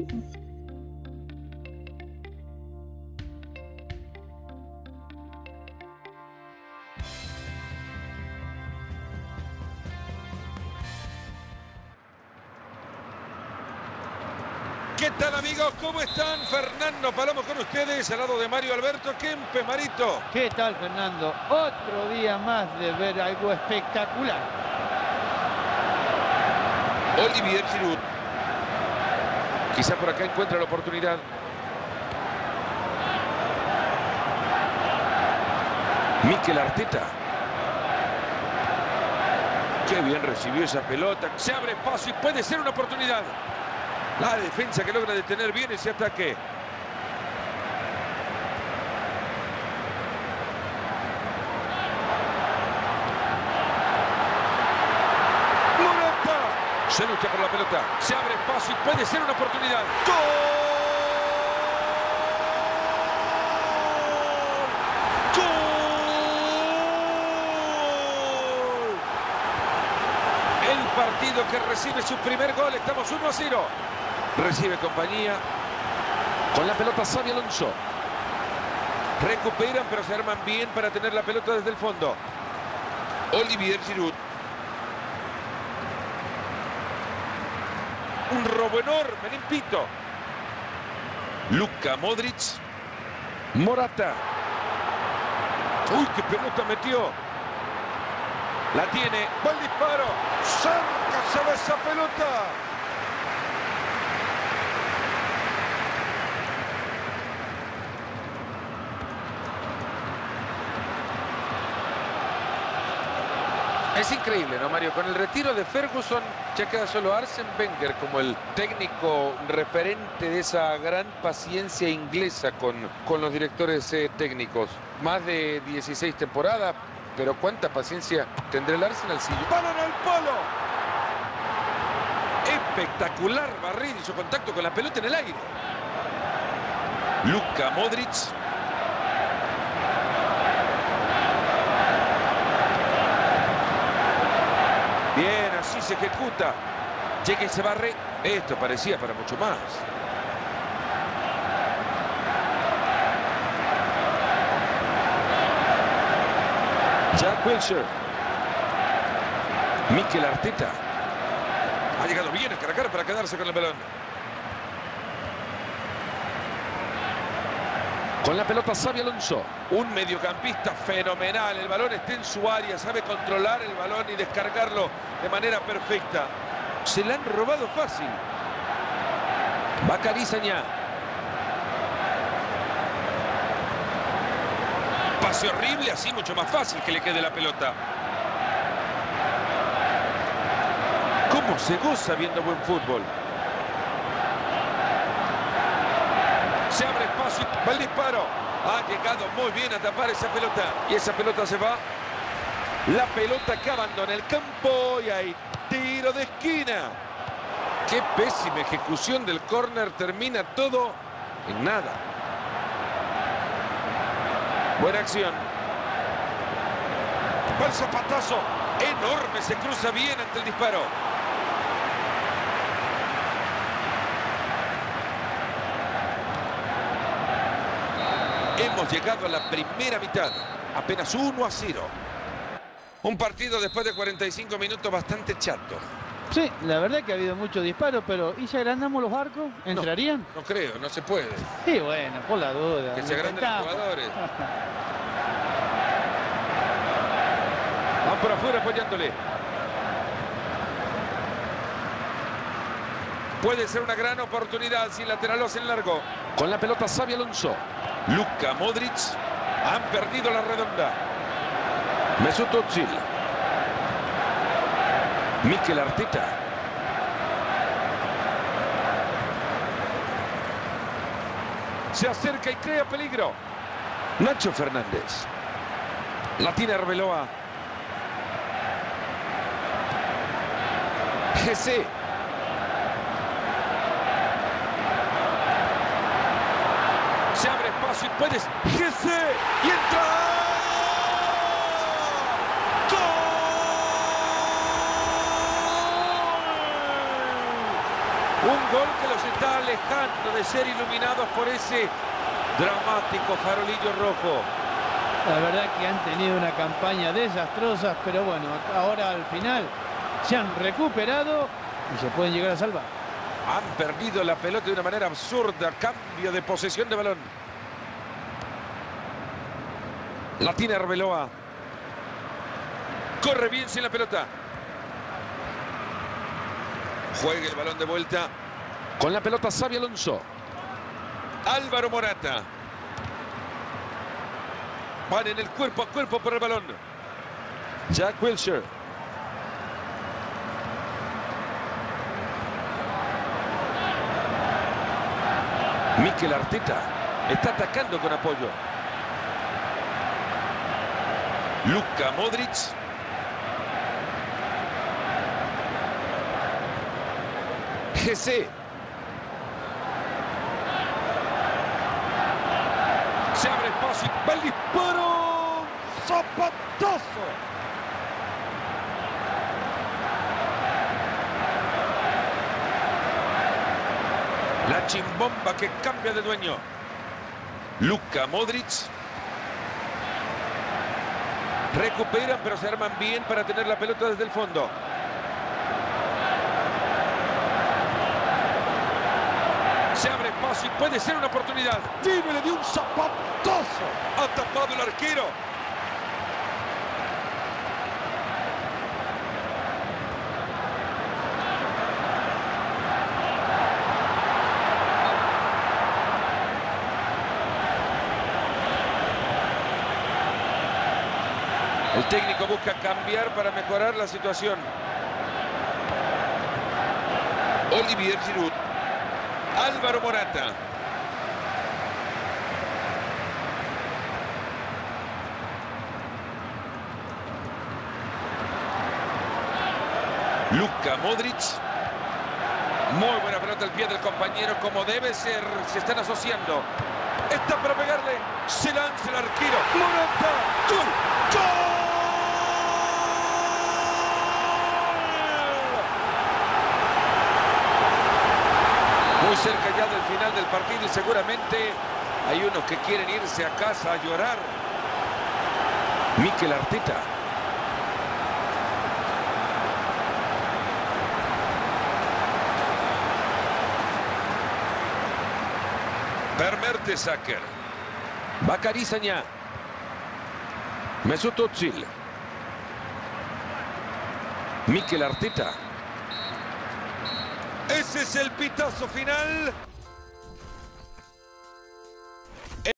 ¿Qué tal, amigos? ¿Cómo están? Fernando Palomo con ustedes, al lado de Mario Alberto Kempe. Marito. ¿Qué tal, Fernando? Otro día más de ver algo espectacular. Olivier Giroud. Quizá por acá encuentra la oportunidad. Mikel Arteta. Qué bien recibió esa pelota. Se abre espacio y puede ser una oportunidad. La defensa que logra detener bien ese ataque. Morata. Se lucha por la pelota. Se abre espacio y puede ser una oportunidad. ¡Gol! ¡Gol! El partido que recibe su primer gol. Estamos 1-0. Recibe compañía. Con la pelota Xabi Alonso. Recuperan, pero se arman bien para tener la pelota desde el fondo. Olivier Giroud. Un robo enorme, limpito. Luka Modric. Morata. Uy, qué pelota metió. La tiene. Va el disparo. ¡Cerca se va esa pelota! Es increíble, ¿no, Mario? Con el retiro de Ferguson ya queda solo Arsène Wenger como el técnico referente de esa gran paciencia inglesa con los directores técnicos. Más de 16 temporadas, pero ¿cuánta paciencia tendrá el Arsenal si ¡balón al palo! Espectacular barrida, hizo contacto con la pelota en el aire. Luka Modric. Bien, así se ejecuta. Llega y se barre. Esto parecía para mucho más. Jack Wilshere. Mikel Arteta. Ha llegado bien a Caracas para quedarse con el balón. Con la pelota Xabi Alonso. Un mediocampista fenomenal. El balón está en su área. Sabe controlar el balón y descargarlo de manera perfecta. Se la han robado fácil. Bacari Sagna. Pase horrible. Así mucho más fácil que le quede la pelota. ¿Cómo se goza viendo buen fútbol? Se abre espacio, va el disparo. Ha llegado muy bien a tapar esa pelota. Y esa pelota se va. La pelota que abandona el campo. Y hay tiro de esquina. Qué pésima ejecución del córner. Termina todo en nada. Buena acción. Va el zapatazo. Enorme. Se cruza bien ante el disparo. Hemos llegado a la primera mitad, apenas 1-0. Un partido después de 45 minutos bastante chato. Sí, la verdad que ha habido muchos disparos, pero ¿y si agrandamos los arcos? ¿Entrarían? No creo, no se puede. Sí, bueno, por la duda. Que se agranden los jugadores. Van por afuera apoyándole. Puede ser una gran oportunidad si el lateral lo hace en largo. Con la pelota Xabi Alonso. Luka Modric. Han perdido la redonda. Mesut Özil. Mikel Arteta. Se acerca y crea peligro. Nacho Fernández. La tiene Arbeloa. GC. Se abre espacio y puedes. GC. Y entra. ¡Gol! Un gol que los está alejando de ser iluminados por ese dramático farolillo rojo. La verdad que han tenido una campaña desastrosa, pero bueno, ahora al final se han recuperado y se pueden llegar a salvar. Han perdido la pelota de una manera absurda. Cambio de posesión de balón. La tiene Arbeloa. Corre bien sin la pelota. Juega el balón de vuelta. Con la pelota Xabi Alonso. Álvaro Morata. Van en el cuerpo a cuerpo por el balón. Jack Wilshere. Mikel Arteta está atacando con apoyo. Luka Modric. GC. Se abre espacio y va el disparo. ¡Zapatazo! La chimbomba que cambia de dueño. Luka Modric. Recuperan, pero se arman bien para tener la pelota desde el fondo. Se abre espacio y puede ser una oportunidad. Vive, le dio un zapatazo. Ha tapado el arquero. El técnico busca cambiar para mejorar la situación. Olivier Giroud. Álvaro Morata. Luka Modric. Muy buena pelota al pie del compañero, como debe ser. Se están asociando. Está para pegarle. Se lanza el arquero. Morata. ¡Gol! ¡Gol! Muy cerca ya del final del partido y seguramente hay unos que quieren irse a casa a llorar. Mikel Arteta. Per Mertesacker. Bakary Sagna. Mesut Özil. Mikel Arteta. Ese es el pitazo final.